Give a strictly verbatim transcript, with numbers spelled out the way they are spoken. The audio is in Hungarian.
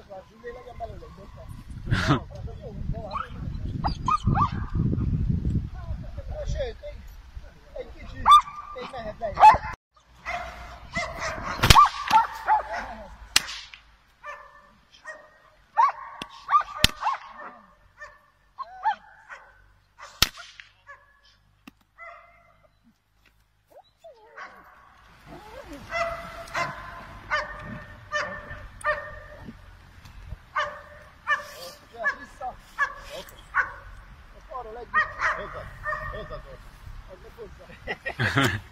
legyen belőle egy sőt, egy, egy kicsit még mehet lejjebb. Hozzad, hozzad.